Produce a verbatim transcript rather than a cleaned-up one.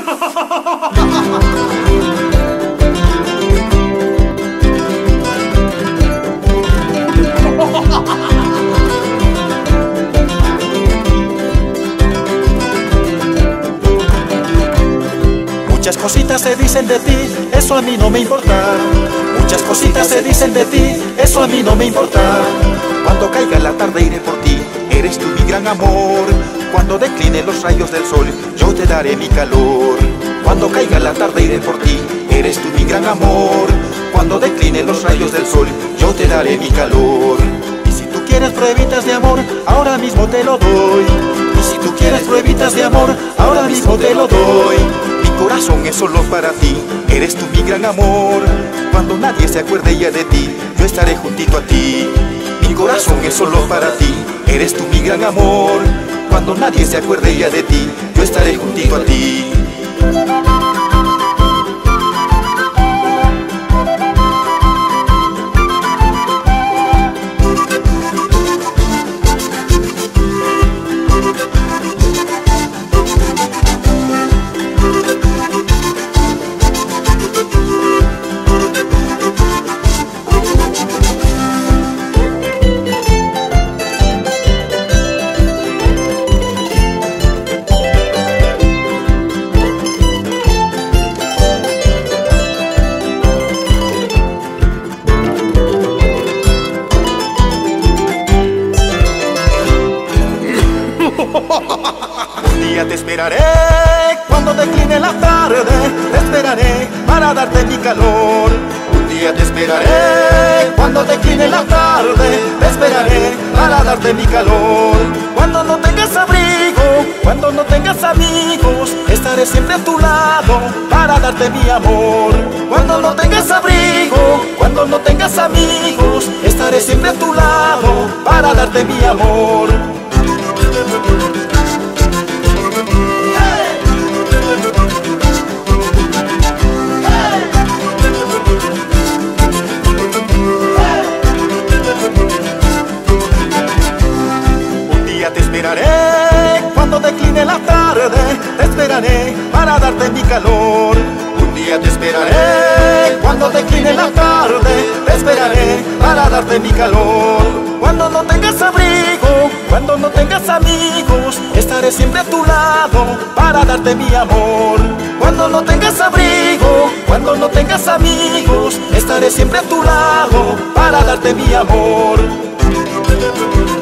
Muchas cositas se dicen de ti, eso a mí no me importa. Muchas cositas se dicen de ti, eso a mí no me importa. Cuando caiga la tarde iré por ti, eres tú mi gran amor. Cuando declinen los rayos del sol, yo te daré mi calor. Cuando caiga la tarde iré por ti, eres tú mi gran amor. Cuando declinen los rayos del sol, yo te daré mi calor. Y si tú quieres pruebitas de amor, ahora mismo te lo doy. Y si tú quieres pruebitas de amor, ahora mismo te lo doy. Mi corazón es solo para ti, eres tú mi gran amor. Cuando nadie se acuerde ya de ti, yo estaré juntito a ti. Mi corazón es solo para ti, eres tú mi gran amor. Cuando nadie se acuerde ya de ti, yo estaré juntito a ti. Un día te esperaré cuando decline la tarde, te esperaré para darte mi calor. Un día te esperaré cuando decline la tarde, te esperaré para darte mi calor. Cuando no tengas abrigo, cuando no tengas amigos, estaré siempre a tu lado para darte mi amor. Cuando no tengas abrigo, cuando no tengas amigos, estaré siempre a tu lado para darte mi amor. Te esperaré cuando decline la tarde, te esperaré para darte mi calor. Un día te esperaré cuando decline la tarde, te esperaré para darte mi calor. Cuando no tengas abrigo, cuando no tengas amigos, estaré siempre a tu lado para darte mi amor. Cuando no tengas abrigo, cuando no tengas amigos, estaré siempre a tu lado para darte mi amor.